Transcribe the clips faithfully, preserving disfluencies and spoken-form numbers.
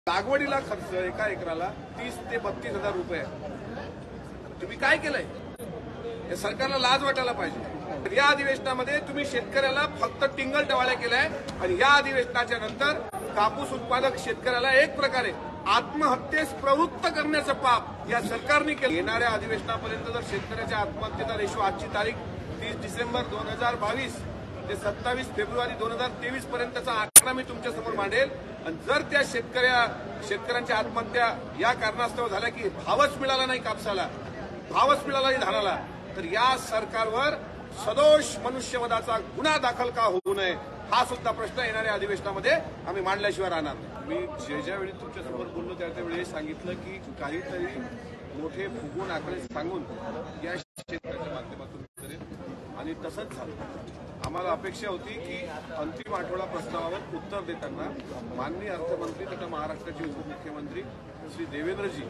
लागवडीला खर्च एका एकराला तीस ते बत्तीस हजार रुपये आहे. तुम्ही काय केलंय? या सरकारला लाज वाटायला पाहिजे. या अधिवेशनामध्ये तुम्ही शेतकऱ्याला फक्त टिंगल टवाळ्या केलाय आणि या अधिवेशनाच्या नंतर कापूस उत्पादक शेतकऱ्याला एक प्रकारे आत्महत्येस प्रवृत्त करण्याचं पाप या सरकारने केलं. येणाऱ्या अधिवेशनापर्यंत जर शेतकऱ्याच्या आत्महत्येचा रेशो आजची तारीख तीस डिसेंबर दोन हजार बावीस ते सत्तावीस फेब्रुवारी दोन हजार तेवीस पर्यंतचा आकडा मी तुमच्या समोर मांडेल. आणि जर त्या शेतकऱ्या शेतकऱ्यांच्या आत्महत्या या कारणास्तव झाल्या की भावच मिळाला नाही कापसाला, भावच मिळाला नाही धानाला, तर या सरकारवर सदोष मनुष्यवधाचा गुन्हा दाखल का होऊ नये हा सुद्धा प्रश्न येणाऱ्या अधिवेशनामध्ये आम्ही मांडल्याशिवाय राहणार नाही. मी ज्या ज्यावेळी तुमच्यासमोर बोललो त्या त्यावेळी सांगितलं की काहीतरी मोठे फुगून आकडे सांगून या शेतकऱ्याच्या माध्यमातून करेल आणि तसंच झालं. आम्हाला अपेक्षा होती की अंतिम आठवडा प्रस्तावावर उत्तर देताना माननीय अर्थमंत्री तथा महाराष्ट्राचे उपमुख्यमंत्री श्री देवेंद्रजी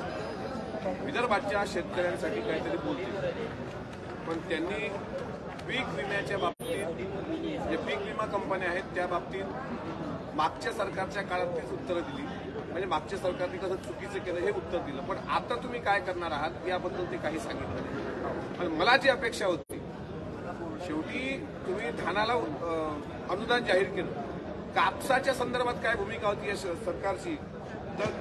विदर्भाच्या शेतकऱ्यांसाठी काहीतरी बोलतील, पण त्यांनी पीक विम्याच्या बाबतीत जे पीक विमा कंपन्या आहेत त्या बाबतीत मागच्या सरकारच्या काळात तीच उत्तरं दिली. म्हणजे मागच्या सरकारने कसं चुकीचं केलं हे उत्तर दिलं, पण आता तुम्ही काय करणार आहात याबद्दल ते काही सांगितलं नाही. पण मला जी अपेक्षा होती, शेवटी तुम्ही धानाला अनुदान जाहीर केलं, कापसाच्या संदर्भात काय भूमिका होती या सरकारची, तर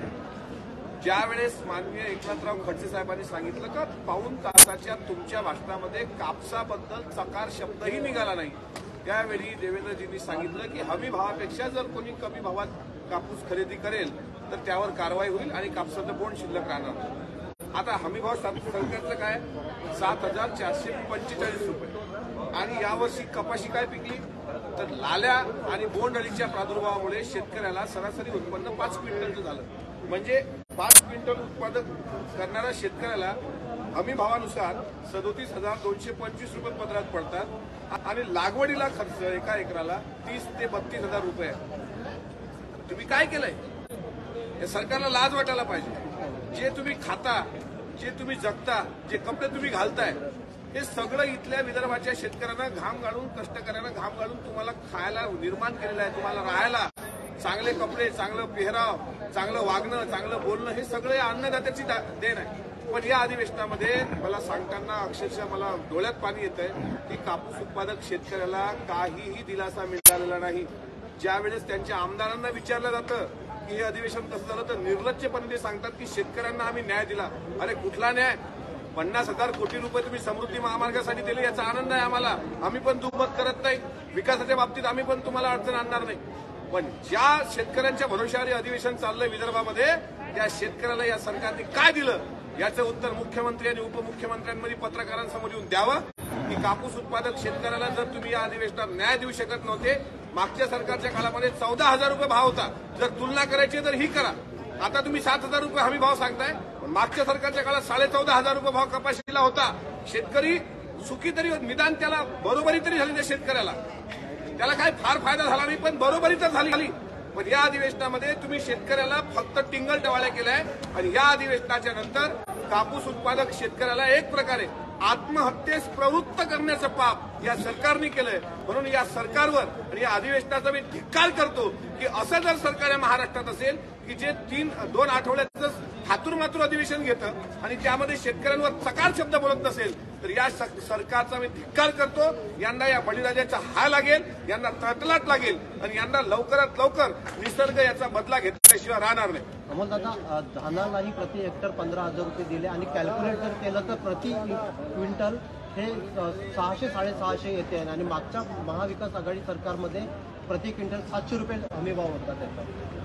ज्यावेळेस माननीय एकनाथराव खडसे साहेबांनी सांगितलं का पाऊण तासाच्या तुमच्या भाषणामध्ये कापसाबद्दल चकार शब्दही निघाला नाही, त्यावेळी देवेंद्रजींनी सांगितलं की हमी भावापेक्षा जर कोणी कमी भावात कापूस खरेदी करेल तर त्यावर कारवाई होईल आणि कापसाचं बोंड शिल्लक राहणार. आता हमी भाव सरकारचं काय सात हजार चारशे पंचेचाळीस रुपये आणि यावर्षी कपाशी काय पिकली तर लाल्या आणि बोंड अळीच्या प्रादुर्भावामुळे शेतकऱ्याला सरासरी उत्पन्न पाच क्विंटलचं झालं. म्हणजे पाच क्विंटल उत्पादक करणाऱ्या शेतकऱ्याला हमी भावानुसार सदोतीस हजार दोनशे पंचवीस रुपये पदरात पडतात आणि लागवडीला खर्च एका एकराला तीस ते बत्तीस हजार रुपये आहे. तुम्ही काय केलंय? या सरकारला लाज वाटायला पाहिजे. जे तुम्ही खाता, जे तुम्ही जगता, जे कपडे तुम्ही घालताय हे सगळं इथल्या विदर्भाच्या शेतकऱ्यांना घाम गाळून, कष्टकऱ्यांना घाम गाळून तुम्हाला खायला निर्माण केलेलं आहे. तुम्हाला राहायला चांगले कपडे, चांगलं पेहराव, चांगलं वागणं, चांगलं बोलणं हे सगळं या अन्नदात्याची देण आहे. पण या अधिवेशनामध्ये मला सांगताना अक्षरशः मला डोळ्यात पाणी येत आहे की कापूस उत्पादक शेतकऱ्याला काहीही दिलासा मिळालेला नाही. ज्यावेळेस त्यांच्या आमदारांना विचारलं जातं की हे अधिवेशन कसं झालं तर निर्लज्जपणे ते सांगतात की शेतकऱ्यांना आम्ही न्याय दिला. अरे कुठला न्याय? पन्नास हजार कोटी रुपये तुम्ही समृद्धी महामार्गासाठी दिले, याचा आनंद आहे आम्हाला. आम्ही पण दुमत करत नाही, विकासाच्या बाबतीत आम्ही पण तुम्हाला अडचण आणणार नाही. पण ज्या शेतकऱ्यांच्या भरोश्यावर अधिवेशन चाललंय विदर्भामध्ये त्या शेतकऱ्याला या सरकारने काय दिलं याचं उत्तर मुख्यमंत्री आणि उपमुख्यमंत्र्यांमध्ये पत्रकारांसमोर येऊन द्यावं की कापूस उत्पादक शेतकऱ्याला जर तुम्ही या अधिवेशनात न्याय देऊ शकत नव्हते, मागच्या सरकारच्या काळामध्ये चौदा हजार रुपये भाव होता, जर तुलना करायची तर ही करा. आता तुम्ही सात हजार रुपये हमी भाव सांगताय, पण मागच्या सरकारच्या काळात साडे चौदा हजार रुपये भाव कपाशीला होता. शेतकरी सुखी तरी निदान त्याला बरोबरी तरी झाली त्या शेतकऱ्याला, त्याला काय फार फायदा झाला नाही पण बरोबरी तर झाली. पण या अधिवेशनामध्ये तुम्ही शेतकऱ्याला फक्त टिंगल टवाळ्या केलाय आणि या अधिवेशनाच्या नंतर कापूस उत्पादक शेतकऱ्याला एक प्रकारे आत्महत्येस प्रवृत्त करण्याचं पाप या सरकारने केलंय. म्हणून या सरकारवर आणि या अधिवेशनाचा मी धिक्कार करतो की असं जर सरकार या महाराष्ट्रात असेल की जे तीन दोन आठवड्याचं थातूरमातूर अधिवेशन घेतं आणि त्यामध्ये शेतकऱ्यांवर चकार शब्द बोलत नसेल तर या सरकारचा मी धिक्कार करतो. यांना या बळीराजाचा हाय लागेल, यांना तटलाट लागेल आणि यांना लवकरात लवकर निसर्ग याचा बदला घेतल्याशिवाय राहणार नाही. अमोलदादा, धानालाही प्रति हेक्टर पंधरा हजार रुपये दिले आणि कॅल्क्युलेट जर केलं तर प्रति क्विंटल हे सहाशे साडेसहाशे येते आणि मागच्या महाविकास आघाडी सरकारमध्ये प्रति क्विंटल सातशे रुपये हमी भाव होता त्याचा.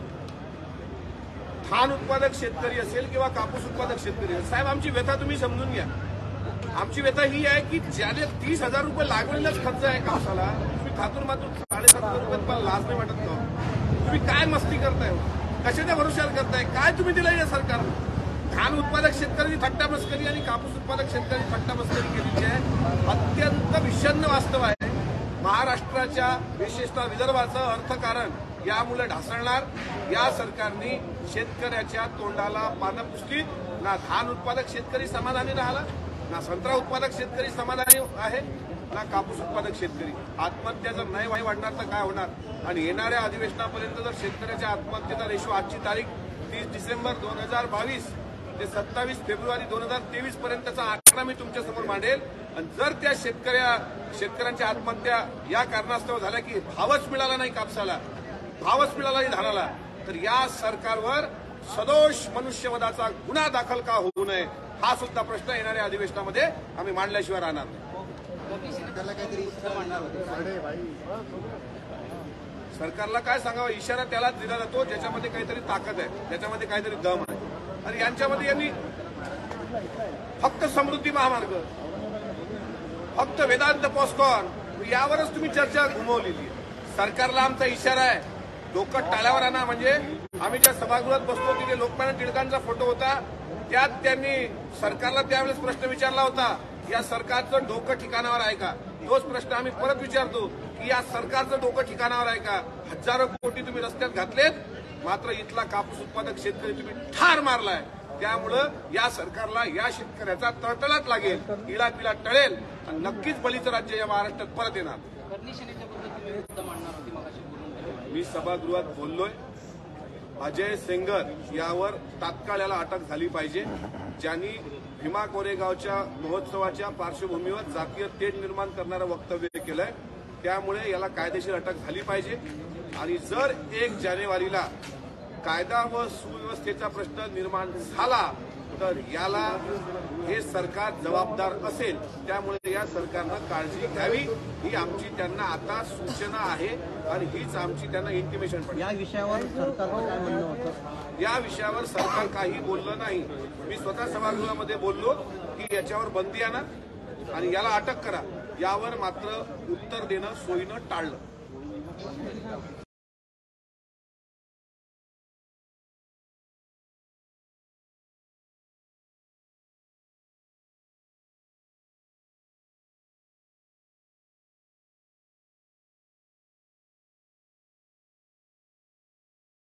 धान उत्पादक शेतकरी असेल किंवा कापूस उत्पादक शेतकरी असेल, साहेब आमची व्यथा तुम्ही समजून घ्या. आमची व्यथा ही आहे की ज्याने तीस हजार रुपये लागवडीलाच खर्च आहे कापसाला, तुम्ही थातूर मातूर साडेसात हजार रुपये तुम्हाला लाज नाही वाटत का? तुम्ही काय मस्ती करताय? कशाच्या भरोश्यावर करताय? काय तुम्ही दिलंय या सरकार? धान उत्पादक शेतकऱ्यांची थट्टा मस्करी आणि कापूस उत्पादक शेतकऱ्यांची थट्टा मस्करी केलेली आहे. अत्यंत विषण्ण वास्तव आहे. महाराष्ट्राच्या विशेषतः विदर्भाचं अर्थकारण यामुळे ढासळणार. या सरकारने शेतकऱ्याच्या तोंडाला पानं पुसलीत. ना धान उत्पादक शेतकरी समाधानी राहिला, ना संत्रा उत्पादक शेतकरी समाधानी आहे. ना कापूस उत्पादक शेतकरी. आत्महत्या जर नाही वाई वाढणार तर काय होणार? आणि येणाऱ्या अधिवेशनापर्यंत जर शेतकऱ्याच्या आत्महत्येचा रेशो आजची तारीख तीस डिसेंबर दोन हजार बावीस ते सत्तावीस फेब्रुवारी दोन हजार तेवीस पर्यंतचा आकडा मी तुमच्या समोर मांडेल. आणि जर त्या शेतकऱ्या शेतकऱ्यांच्या आत्महत्या या कारणास्तव झाल्या की भावच मिळाला नाही कापसाला, भावच मिळाला नाही धानाला, तर या सरकारवर सदोष मनुष्यवधाचा गुन्हा दाखल का होऊ नये हा सुद्धा प्रश्न येणाऱ्या अधिवेशनामध्ये आम्ही मांडल्याशिवाय राहणार नाही. सरकारला काय सांगावं? इशारा त्यालाच दिला जातो ज्याच्यामध्ये काहीतरी ताकद आहे, ज्याच्यामध्ये काहीतरी दम आहे. आणि यांच्यामध्ये यांनी फक्त समृद्धी महामार्ग, फक्त वेदांत पॉस्कॉन यावरच तुम्ही चर्चा घुमवलेली. सरकारला आमचा इशारा आहे, डोकं टाळ्यावर आणा. म्हणजे आम्ही ज्या सभागृहात बसलो तिथे लोकमान्य टिळकांचा फोटो होता, त्यात त्यांनी सरकारला त्यावेळेस प्रश्न विचारला होता, या सरकारचं डोकं ठिकाणावर आहे का? तोच प्रश्न आम्ही परत विचारतो की या सरकारचं डोकं ठिकाणावर आहे का? हजारो कोटी तुम्ही रस्त्यात घातलेत, मात्र इथला कापूस उत्पादक शेतकरी तुम्ही ठार मारलाय. त्यामुळं या सरकारला या शेतकऱ्याचा तळतळाट लागेल, इळा पिळा टळेल आणि नक्कीच बळीचं राज्य या महाराष्ट्रात परत येणार. मी सभागृहात बोललोय, अजय सेंगर यावर तात्काळ याला अटक झाली पाहिजे. ज्यांनी भीमा कोरेगावच्या महोत्सवाच्या पार्श्वभूमीवर जातीय तेढ निर्माण करणारं वक्तव्य केलंय, त्यामुळे याला कायदेशीर अटक झाली पाहिजे. आणि जर एक जानेवारीला कायदा व सुव्यवस्थेचा प्रश्न निर्माण झाला तर याला हे सरकार जबाबदार असेल. त्यामुळे या सरकारनं काळजी घ्यावी ही आमची त्यांना आता सूचना आहे आणि हीच आमची त्यांना इंटिमेशन पण. या विषयावर सरकारचं काय म्हणणं होतं? या विषयावर सरकार काही बोललं नाही. मी स्वतः सभागृहामध्ये बोललो की याच्यावर बंदी आणा आणि याला अटक करा. यावर मात्र उत्तर देणं सोयीनं टाळलं.